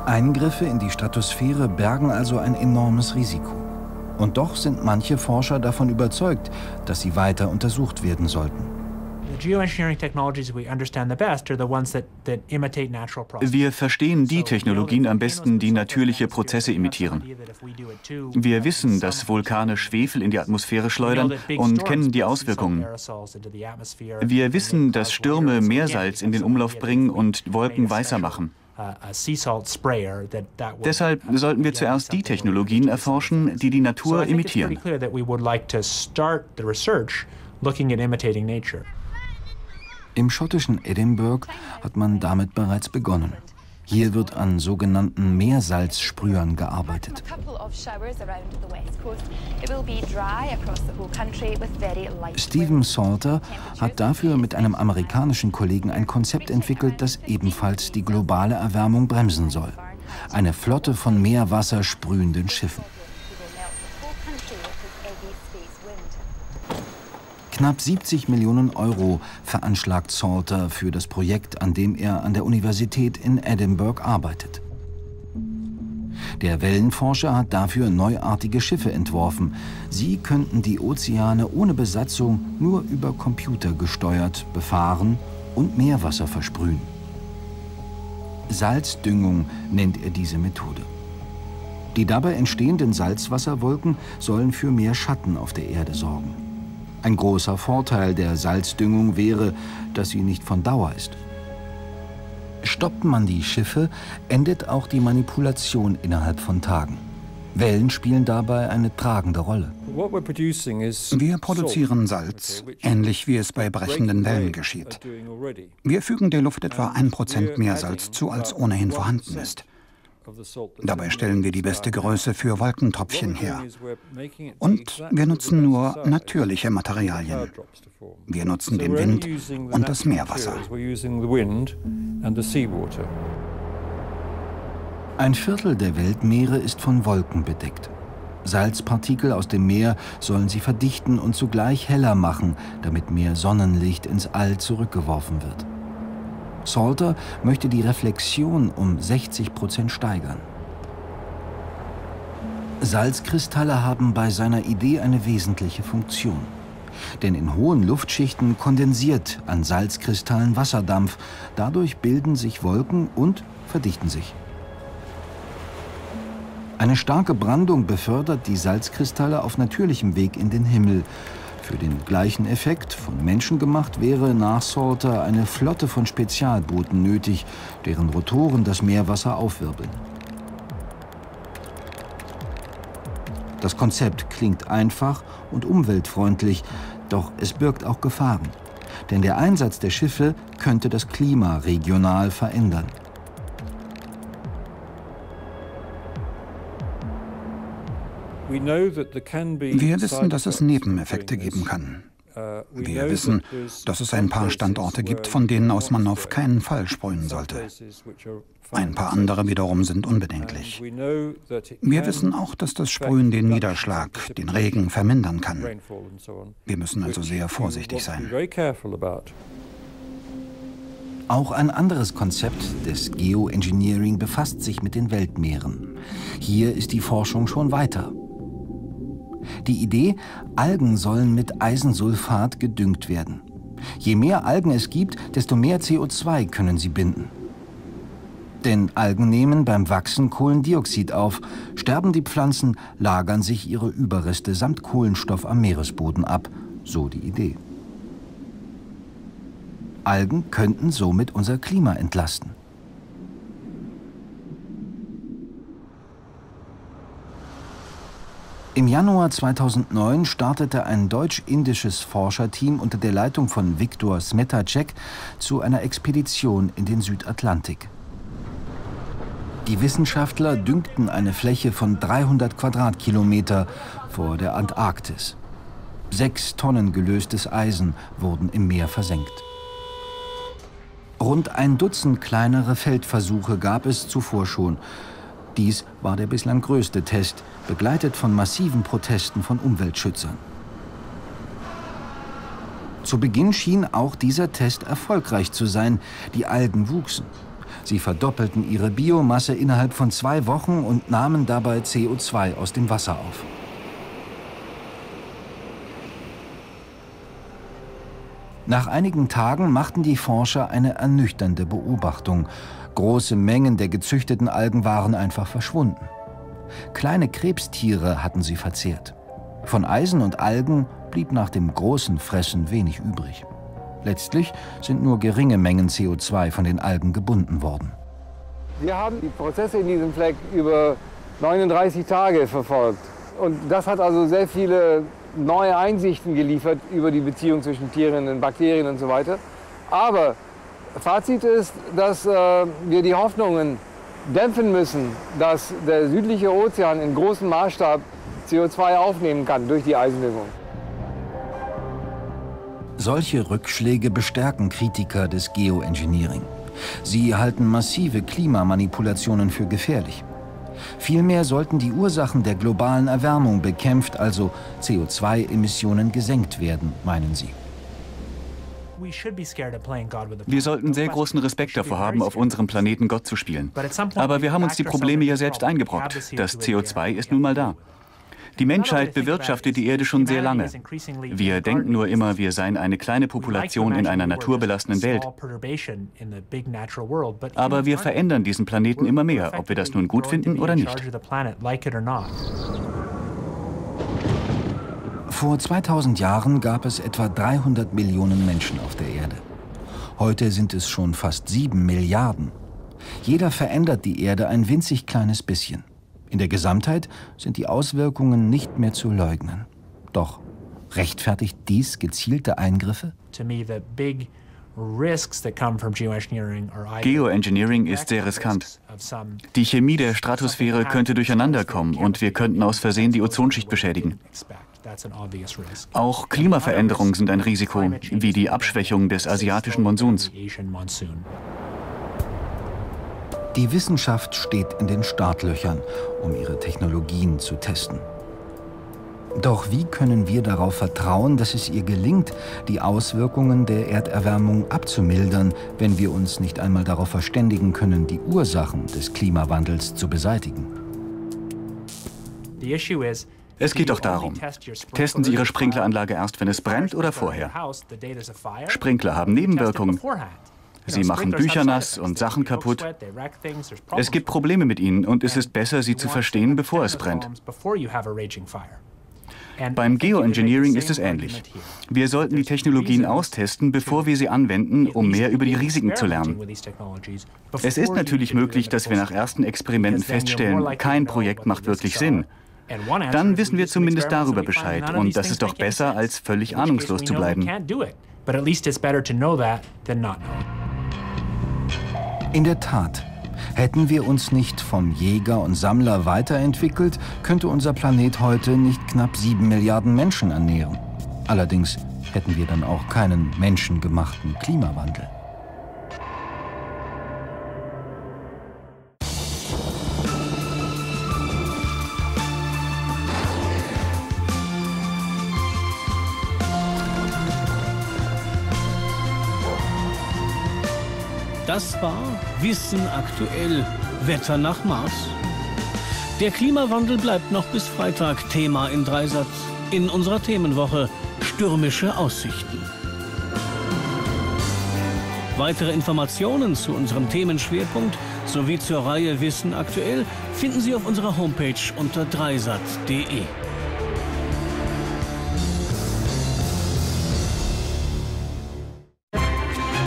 Eingriffe in die Stratosphäre bergen also ein enormes Risiko. Und doch sind manche Forscher davon überzeugt, dass sie weiter untersucht werden sollten. Wir verstehen die Technologien am besten, die natürliche Prozesse imitieren. Wir wissen, dass Vulkane Schwefel in die Atmosphäre schleudern und kennen die Auswirkungen. Wir wissen, dass Stürme Meersalz in den Umlauf bringen und Wolken weißer machen. Deshalb sollten wir zuerst die Technologien erforschen, die die Natur imitieren. Im schottischen Edinburgh hat man damit bereits begonnen. Hier wird an sogenannten Meersalzsprühern gearbeitet. Stephen Salter hat dafür mit einem amerikanischen Kollegen ein Konzept entwickelt, das ebenfalls die globale Erwärmung bremsen soll. Eine Flotte von Meerwasser sprühenden Schiffen. Knapp 70 Millionen Euro veranschlagt Salter für das Projekt, an dem er an der Universität in Edinburgh arbeitet. Der Wellenforscher hat dafür neuartige Schiffe entworfen. Sie könnten die Ozeane ohne Besatzung nur über Computer gesteuert befahren und Meerwasser versprühen. Salzdüngung nennt er diese Methode. Die dabei entstehenden Salzwasserwolken sollen für mehr Schatten auf der Erde sorgen. Ein großer Vorteil der Salzdüngung wäre, dass sie nicht von Dauer ist. Stoppt man die Schiffe, endet auch die Manipulation innerhalb von Tagen. Wellen spielen dabei eine tragende Rolle. Wir produzieren Salz, ähnlich wie es bei brechenden Wellen geschieht. Wir fügen der Luft etwa 1% mehr Salz zu, als ohnehin vorhanden ist. Dabei stellen wir die beste Größe für Wolkentröpfchen her. Und wir nutzen nur natürliche Materialien. Wir nutzen den Wind und das Meerwasser. Ein Viertel der Weltmeere ist von Wolken bedeckt. Salzpartikel aus dem Meer sollen sie verdichten und zugleich heller machen, damit mehr Sonnenlicht ins All zurückgeworfen wird. Salter möchte die Reflexion um 60% steigern. Salzkristalle haben bei seiner Idee eine wesentliche Funktion. Denn in hohen Luftschichten kondensiert an Salzkristallen Wasserdampf. Dadurch bilden sich Wolken und verdichten sich. Eine starke Brandung befördert die Salzkristalle auf natürlichem Weg in den Himmel. Für den gleichen Effekt, von Menschen gemacht, wäre nach Salter eine Flotte von Spezialbooten nötig, deren Rotoren das Meerwasser aufwirbeln. Das Konzept klingt einfach und umweltfreundlich, doch es birgt auch Gefahren. Denn der Einsatz der Schiffe könnte das Klima regional verändern. Wir wissen, dass es Nebeneffekte geben kann. Wir wissen, dass es ein paar Standorte gibt, von denen aus man auf keinen Fall sprühen sollte. Ein paar andere wiederum sind unbedenklich. Wir wissen auch, dass das Sprühen den Niederschlag, den Regen vermindern kann. Wir müssen also sehr vorsichtig sein. Auch ein anderes Konzept des Geoengineering befasst sich mit den Weltmeeren. Hier ist die Forschung schon weiter. Die Idee, Algen sollen mit Eisensulfat gedüngt werden. Je mehr Algen es gibt, desto mehr CO2 können sie binden. Denn Algen nehmen beim Wachsen Kohlendioxid auf. Sterben die Pflanzen, lagern sich ihre Überreste samt Kohlenstoff am Meeresboden ab. So die Idee. Algen könnten somit unser Klima entlasten. Im Januar 2009 startete ein deutsch-indisches Forscherteam unter der Leitung von Viktor Smetacek zu einer Expedition in den Südatlantik. Die Wissenschaftler düngten eine Fläche von 300 Quadratkilometer vor der Antarktis. 6 Tonnen gelöstes Eisen wurden im Meer versenkt. Rund ein Dutzend kleinere Feldversuche gab es zuvor schon. Dies war der bislang größte Test, begleitet von massiven Protesten von Umweltschützern. Zu Beginn schien auch dieser Test erfolgreich zu sein. Die Algen wuchsen. Sie verdoppelten ihre Biomasse innerhalb von 2 Wochen und nahmen dabei CO2 aus dem Wasser auf. Nach einigen Tagen machten die Forscher eine ernüchternde Beobachtung. Große Mengen der gezüchteten Algen waren einfach verschwunden. Kleine Krebstiere hatten sie verzehrt. Von Eisen und Algen blieb nach dem großen Fressen wenig übrig. Letztlich sind nur geringe Mengen CO2 von den Algen gebunden worden. Wir haben die Prozesse in diesem Fleck über 39 Tage verfolgt. Und das hat also sehr viele neue Einsichten geliefert über die Beziehung zwischen Tieren und Bakterien und so weiter. Aber Fazit ist, dass wir die Hoffnungen dämpfen müssen, dass der südliche Ozean in großem Maßstab CO2 aufnehmen kann durch die Eisenübung. Solche Rückschläge bestärken Kritiker des Geoengineering. Sie halten massive Klimamanipulationen für gefährlich. Vielmehr sollten die Ursachen der globalen Erwärmung bekämpft, also CO2-Emissionen gesenkt werden, meinen sie. Wir sollten sehr großen Respekt davor haben, auf unserem Planeten Gott zu spielen. Aber wir haben uns die Probleme ja selbst eingebrockt. Das CO2 ist nun mal da. Die Menschheit bewirtschaftet die Erde schon sehr lange. Wir denken nur immer, wir seien eine kleine Population in einer naturbelassenen Welt. Aber wir verändern diesen Planeten immer mehr, ob wir das nun gut finden oder nicht. Vor 2000 Jahren gab es etwa 300 Millionen Menschen auf der Erde. Heute sind es schon fast 7 Milliarden. Jeder verändert die Erde ein winzig kleines bisschen. In der Gesamtheit sind die Auswirkungen nicht mehr zu leugnen. Doch rechtfertigt dies gezielte Eingriffe? Geoengineering ist sehr riskant. Die Chemie der Stratosphäre könnte durcheinanderkommen und wir könnten aus Versehen die Ozonschicht beschädigen. Auch Klimaveränderungen sind ein Risiko, wie die Abschwächung des asiatischen Monsuns. Die Wissenschaft steht in den Startlöchern, um ihre Technologien zu testen. Doch wie können wir darauf vertrauen, dass es ihr gelingt, die Auswirkungen der Erderwärmung abzumildern, wenn wir uns nicht einmal darauf verständigen können, die Ursachen des Klimawandels zu beseitigen? Es geht doch darum, testen Sie Ihre Sprinkleranlage erst, wenn es brennt oder vorher. Sprinkler haben Nebenwirkungen. Sie machen Bücher nass und Sachen kaputt. Es gibt Probleme mit ihnen und es ist besser, sie zu verstehen, bevor es brennt. Beim Geoengineering ist es ähnlich. Wir sollten die Technologien austesten, bevor wir sie anwenden, um mehr über die Risiken zu lernen. Es ist natürlich möglich, dass wir nach ersten Experimenten feststellen, kein Projekt macht wirklich Sinn. Dann wissen wir zumindest darüber Bescheid und das ist doch besser, als völlig ahnungslos zu bleiben. In der Tat, hätten wir uns nicht vom Jäger und Sammler weiterentwickelt, könnte unser Planet heute nicht knapp 7 Milliarden Menschen ernähren. Allerdings hätten wir dann auch keinen menschengemachten Klimawandel. Das war Wissen aktuell, Wetter nach Mars. Der Klimawandel bleibt noch bis Freitag Thema in Dreisatz in unserer Themenwoche Stürmische Aussichten. Weitere Informationen zu unserem Themenschwerpunkt sowie zur Reihe Wissen aktuell finden Sie auf unserer Homepage unter dreisatz.de.